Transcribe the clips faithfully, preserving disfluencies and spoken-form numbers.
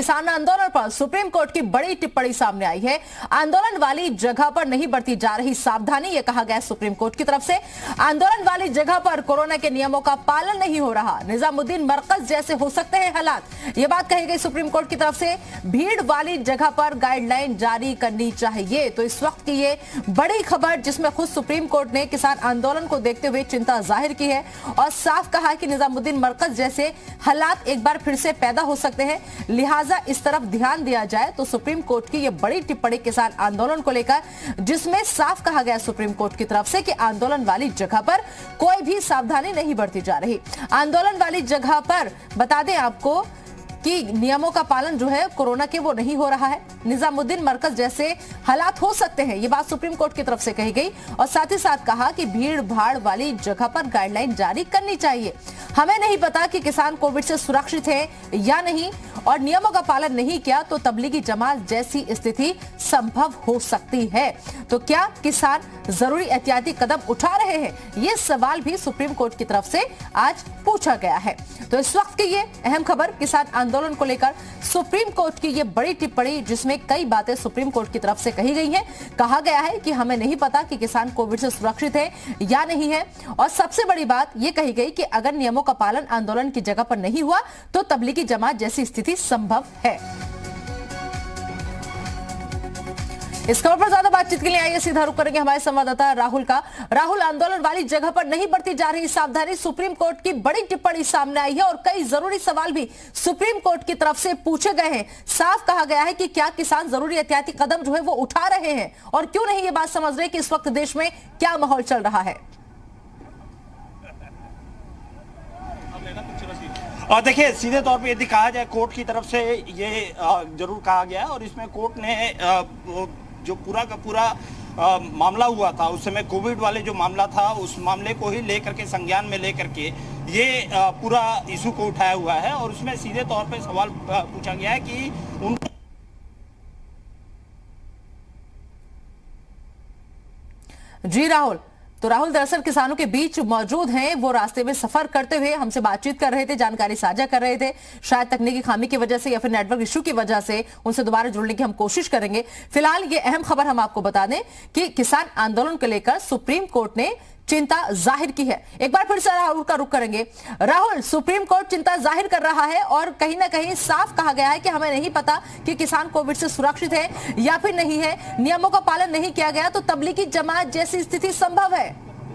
किसान आंदोलन पर सुप्रीम कोर्ट की बड़ी टिप्पणी सामने आई है। आंदोलन वाली जगह पर नहीं बरती जा रही सावधानी, ये कहा गया सुप्रीम कोर्ट की तरफ से। आंदोलन वाली जगह पर कोरोना के नियमों का पालन नहीं हो रहा, निजामुद्दीन मरकज जैसे हो सकते हैं हालात, ये बात कही गई सुप्रीम कोर्ट की तरफ से। भीड़ वाली जगह पर गाइडलाइन जारी करनी चाहिए। तो इस वक्त की ये बड़ी खबर जिसमें खुद सुप्रीम कोर्ट ने किसान आंदोलन को देखते हुए चिंता जाहिर की है और साफ कहा कि निजामुद्दीन मरकज जैसे हालात एक बार फिर से पैदा हो सकते हैं, लिहाजा इस तरफ ध्यान दिया जाए। तो सुप्रीम कोर्ट की यह बड़ी टिप्पणी किसान आंदोलन को लेकर, जिसमें साफ कहा गया सुप्रीम कोर्ट की तरफ से कि आंदोलन वाली जगह पर कोई भी सावधानी नहीं बरती जा रही। आंदोलन वाली जगह पर बता दें आपको कि नियमों का पालन जो है कोरोना के वो नहीं हो रहा है, निजामुद्दीन मरकज जैसे हालात हो सकते हैं, ये बात सुप्रीम कोर्ट की तरफ से कही गई। और साथ ही साथ कहा कि भीड़ भाड़ वाली जगह पर गाइडलाइन जारी करनी चाहिए। हमें नहीं पता कि किसान कोविड से सुरक्षित है या नहीं, और नियमों का पालन नहीं किया तो तबलीगी जमात जैसी स्थिति संभव हो सकती है। तो क्या किसान जरूरी एहतियाती कदम उठा रहे हैं, ये सवाल भी सुप्रीम कोर्ट की तरफ से आज पूछा गया है। तो इस वक्त की ये अहम खबर किसान आंदोलन को लेकर सुप्रीम कोर्ट की ये बड़ी टिप्पणी, जिसमें कई बातें सुप्रीम कोर्ट की तरफ से कही गई हैं। कहा गया है कि हमें नहीं पता कि किसान कोविड से सुरक्षित है या नहीं है, और सबसे बड़ी बात ये कही गई कि अगर नियमों का पालन आंदोलन की जगह पर नहीं हुआ तो तबलीगी जमात जैसी स्थिति संभव है। इस खबर पर ज्यादा बातचीत के लिए आइए सीधा रुख करेंगे हमारे संवाददाता राहुल का। राहुल, आंदोलन वाली जगह पर नहीं बरती जा रही सावधानी, सुप्रीम कोर्ट की बड़ी टिप्पणी सामने आई है और कई जरूरी सवाल भी सुप्रीम कोर्ट की तरफ से पूछे गए हैं। साफ कहा गया है कि क्या किसान जरूरी एहतियाती कदम जो है वो उठा रहे हैं, और क्यों नहीं ये बात समझ रहे कि इस वक्त देश में क्या माहौल चल रहा है। और देखिए, सीधे तौर पे यदि कहा जाए कोर्ट की तरफ से ये जरूर कहा गया है, और इसमें कोर्ट ने जो पूरा का पूरा आ, मामला हुआ था उस समय कोविड वाले जो मामला था उस मामले को ही लेकर के संज्ञान में लेकर के ये आ, पूरा इशू को उठाया हुआ है। और उसमें सीधे तौर पे सवाल पूछा गया है कि उन जी राहुल, तो राहुल दरअसल किसानों के बीच मौजूद हैं, वो रास्ते में सफर करते हुए हमसे बातचीत कर रहे थे, जानकारी साझा कर रहे थे। शायद तकनीकी खामी की वजह से या फिर नेटवर्क इशू की वजह से उनसे दोबारा जुड़ने की हम कोशिश करेंगे। फिलहाल ये अहम खबर हम आपको बता दें कि किसान आंदोलन को लेकर सुप्रीम कोर्ट ने चिंता जाहिर की है। एक बार फिर से राहुल का रुख करेंगे। राहुल, सुप्रीम कोर्ट चिंता जाहिर कर रहा है और कहीं ना कहीं साफ कहा गया है कि हमें नहीं पता कि किसान कोविड से सुरक्षित है या फिर नहीं है, नियमों का पालन नहीं किया गया तो तबलीगी जमात जैसी स्थिति संभव है।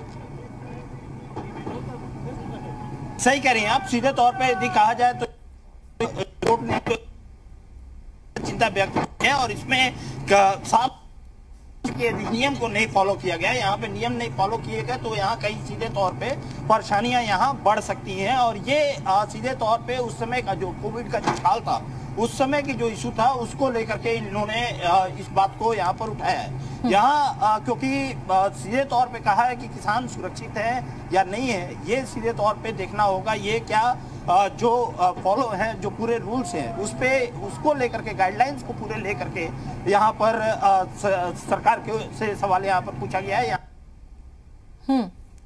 सही कह रही हैं आप। सीधे तौर पे यदि कहा जाए तो कोर्ट ने चिंता व्यक्त की है, और इसमें साफ के नियम को नहीं फॉलो किया गया। यहाँ पे नियम नहीं फॉलो किए गए तो यहाँ कई सीधे तौर पे परेशानियां यहाँ बढ़ सकती हैं। और ये आ, सीधे तौर पे उस समय का जो कोविड का जो हाल था, उस समय की जो इशू था उसको लेकर के इन्होंने इस बात को यहाँ पर उठाया है। यहाँ क्योंकि आ, सीधे तौर पे कहा है कि किसान सुरक्षित है या नहीं है, ये सीधे तौर पे देखना होगा। ये क्या आ, जो फॉलो है, जो पूरे रूल्स हैं उस पे उसको लेकर के गाइडलाइंस को पूरे लेकर के यहाँ पर आ, स, सरकार के से सवाल यहाँ पर पूछा गया है। यहाँ हम्म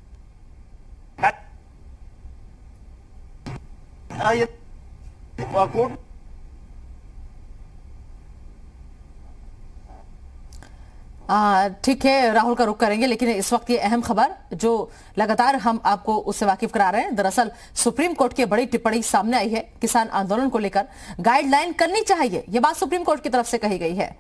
कोर्ट ठीक है, राहुल का रुख करेंगे, लेकिन इस वक्त ये अहम खबर जो लगातार हम आपको उससे वाकिफ करा रहे हैं, दरअसल सुप्रीम कोर्ट की बड़ी टिप्पणी सामने आई है किसान आंदोलन को लेकर। गाइडलाइन करनी चाहिए, यह बात सुप्रीम कोर्ट की तरफ से कही गई है।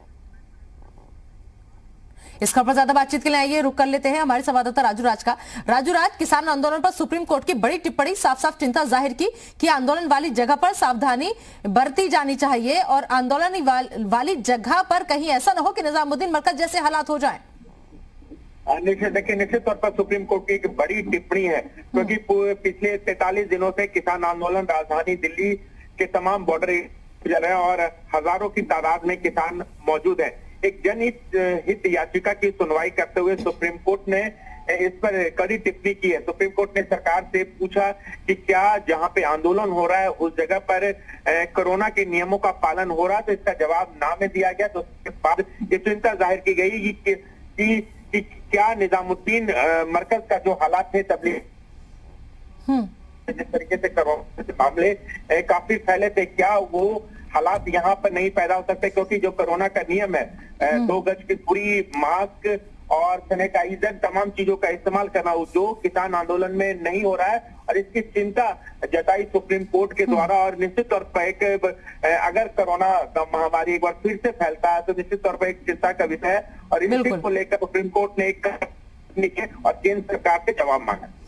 इस खबर पर ज्यादा बातचीत के लिए आइए रुक कर लेते हैं हमारे संवाददाता राजू राज का। राजू राज, किसान आंदोलन पर सुप्रीम कोर्ट की बड़ी टिप्पणी, साफ साफ चिंता जाहिर की कि आंदोलन वाली जगह पर सावधानी बरती जानी चाहिए और आंदोलन वाल, वाली जगह पर कहीं ऐसा न हो कि निजामुद्दीन मरकज जैसे हालात हो जाएं। निश्चित देखिए, निश्चित तौर पर सुप्रीम कोर्ट की एक बड़ी टिप्पणी है, क्योंकि पिछले तैतालीस दिनों से किसान आंदोलन राजधानी दिल्ली के तमाम बॉर्डर चल रहे हैं और हजारों की तादाद में किसान मौजूद है। एक जनहित हित याचिका की सुनवाई करते हुए सुप्रीम कोर्ट ने इस पर कड़ी टिप्पणी की है। सुप्रीम कोर्ट ने सरकार से पूछा कि क्या जहां पे आंदोलन हो रहा है उस जगह पर कोरोना के नियमों का पालन हो रहा है, तो इसका जवाब ना में दिया गया। तो उसके बाद ये चिंता जाहिर की गई कि, कि, कि क्या निजामुद्दीन मरकज का जो हालात थे तबलीग जिस तरीके से कोरोना मामले काफी फैले थे, क्या वो हालात यहाँ पर नहीं पैदा हो सकते, क्योंकि जो कोरोना का नियम है, दो गज की दूरी, मास्क और सैनिटाइजर, तमाम चीजों का इस्तेमाल करना, जो किसान आंदोलन में नहीं हो रहा है, और इसकी चिंता जताई सुप्रीम कोर्ट के द्वारा। और निश्चित तौर पर एक अगर कोरोना महामारी एक बार फिर से फैलता है तो निश्चित तौर पर एक चिंता का विषय है, और इस चीज को लेकर सुप्रीम कोर्ट ने एक और केंद्र सरकार से जवाब मांगा।